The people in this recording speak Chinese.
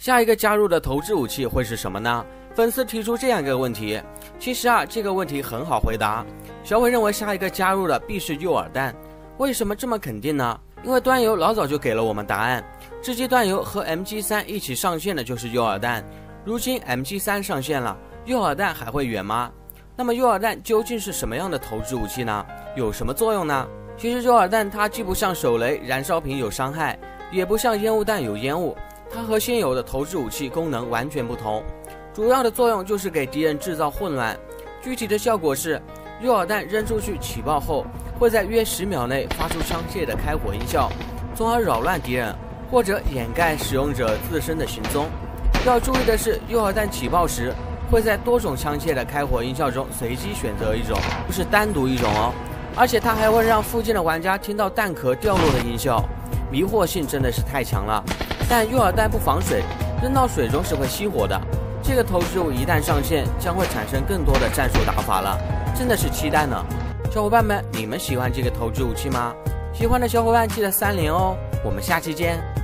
下一个加入的投掷武器会是什么呢？粉丝提出这样一个问题，其实这个问题很好回答。小伟认为下一个加入的必是诱饵弹。为什么这么肯定呢？因为端游老早就给了我们答案，这季端游和 MG3 一起上线的就是诱饵弹。如今 MG3 上线了，诱饵弹还会远吗？那么诱饵弹究竟是什么样的投掷武器呢？有什么作用呢？其实诱饵弹它既不像手雷、燃烧瓶有伤害，也不像烟雾弹有烟雾，它和现有的投掷武器功能完全不同。主要的作用就是给敌人制造混乱。具体的效果是，诱饵弹扔出去起爆后，会在约10秒内发出枪械的开火音效，从而扰乱敌人或者掩盖使用者自身的行踪。要注意的是，诱饵弹起爆时会在多种枪械的开火音效中随机选择一种，不是单独一种哦。而且它还会让附近的玩家听到弹壳掉落的音效，迷惑性真的是太强了。但诱饵弹不防水，扔到水中是会熄火的。这个投掷物一旦上线，将会产生更多的战术打法了，真的是期待呢。小伙伴们，你们喜欢这个投掷武器吗？喜欢的小伙伴记得3连哦，我们下期见。